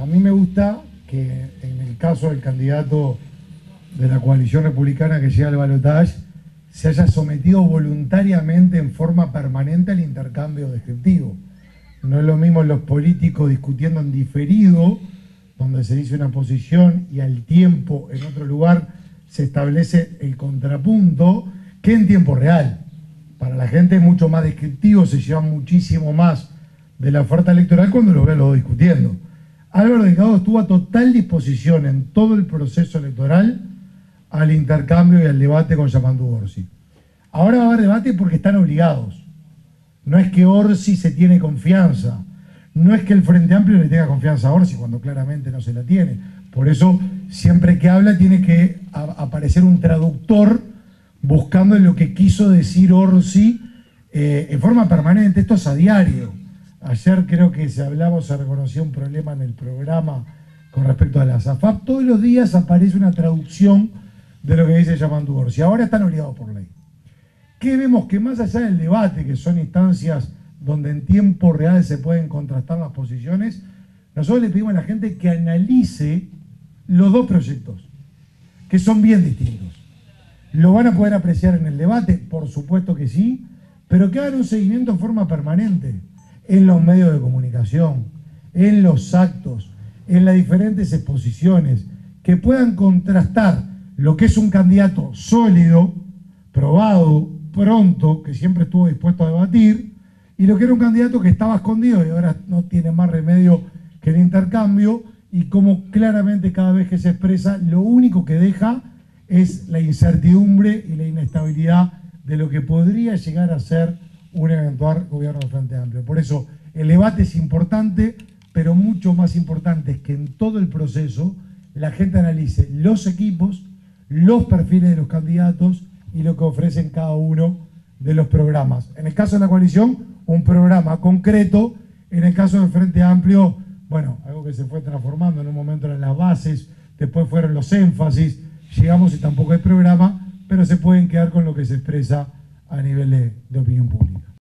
A mí me gusta que en el caso del candidato de la coalición republicana que llega al balotaje se haya sometido voluntariamente en forma permanente al intercambio descriptivo. No es lo mismo los políticos discutiendo en diferido, donde se dice una posición y al tiempo en otro lugar se establece el contrapunto, que en tiempo real. Para la gente es mucho más descriptivo, se lleva muchísimo más de la oferta electoral cuando los ve a los dos discutiendo. Álvaro Delgado estuvo a total disposición en todo el proceso electoral al intercambio y al debate con Yamandu Orsi. Ahora va a haber debate porque están obligados. No es que Orsi se tiene confianza, no es que el Frente Amplio le tenga confianza a Orsi cuando claramente no se la tiene. Por eso, siempre que habla tiene que aparecer un traductor buscando lo que quiso decir Orsi en forma permanente. Esto es a diario. Ayer creo que se reconocía un problema en el programa con respecto a la AFAP. Todos los días aparece una traducción de lo que dice Yamandu Orsi. Ahora están obligados por ley. ¿Qué vemos? Que más allá del debate, que son instancias donde en tiempo real se pueden contrastar las posiciones, nosotros le pedimos a la gente que analice los dos proyectos, que son bien distintos. ¿Lo van a poder apreciar en el debate? Por supuesto que sí, pero que hagan un seguimiento en forma permanente en los medios de comunicación, en los actos, en las diferentes exposiciones, que puedan contrastar lo que es un candidato sólido, probado, pronto, que siempre estuvo dispuesto a debatir, y lo que era un candidato que estaba escondido y ahora no tiene más remedio que el intercambio, y como claramente cada vez que se expresa, lo único que deja es la incertidumbre y la inestabilidad de lo que podría llegar a ser un eventual gobierno de Frente Amplio. Por eso el debate es importante, pero mucho más importante es que en todo el proceso la gente analice los equipos, los perfiles de los candidatos y lo que ofrecen cada uno de los programas. En el caso de la coalición, un programa concreto. En el caso del Frente Amplio, bueno, algo que se fue transformando. En un momento eran las bases, después fueron los énfasis, llegamos y tampoco hay programa, pero se pueden quedar con lo que se expresa a nivel de opinión pública.